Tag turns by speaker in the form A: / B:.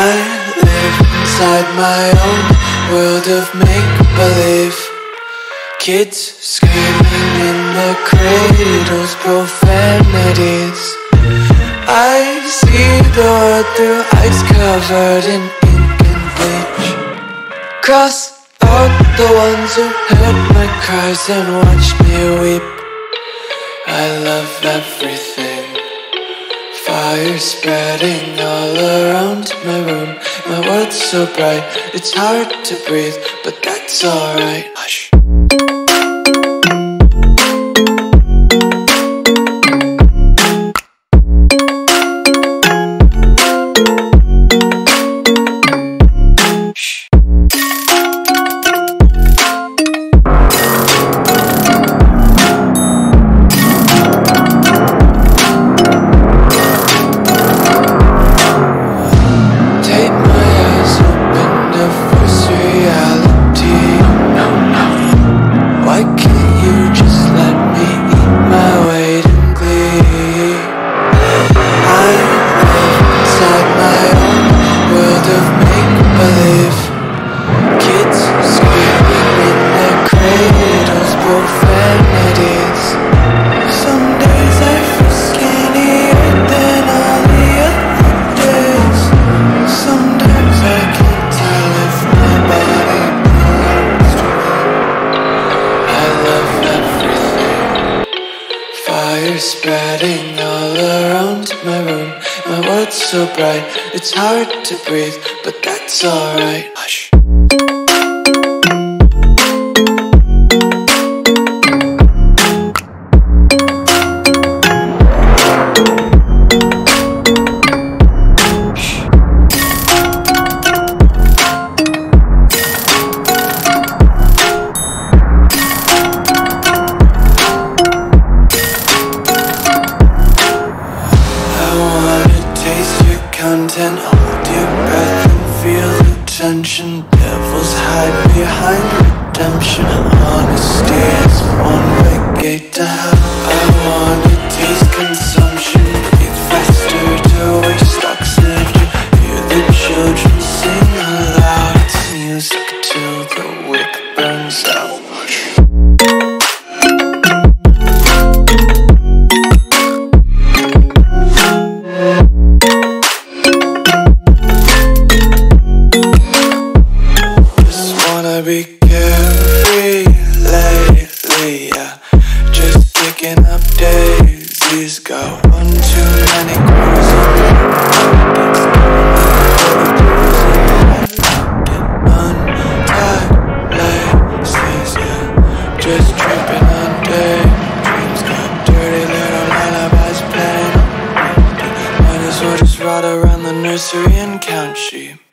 A: I live inside my own world of make-believe. Kids screaming in their cradles, profanities. I see the world through ice covered in ink and bleach. Cross out the ones who heard my cries and watched me weep. I love everything. Fire spreading all around my room. My world's so bright, it's hard to breathe, but that's alright. Hush. Spreading all around my room. My world's so bright, it's hard to breathe, but that's alright. Hush. Content, hold your breath and feel the tension. Devils hide behind redemption. Honesty is one-way gate to hell. I wanna taste consumption. Breathe faster to waste oxygen. Hear the children sing aloud. It's music till the wick burns out. Be carefree lately, yeah. Just picking up daisies. Got one too many crows on untied laces, yeah. Just tripping on daydreams. Got dirty little lullabies playing. Might as well just ride around the nursery and count sheep.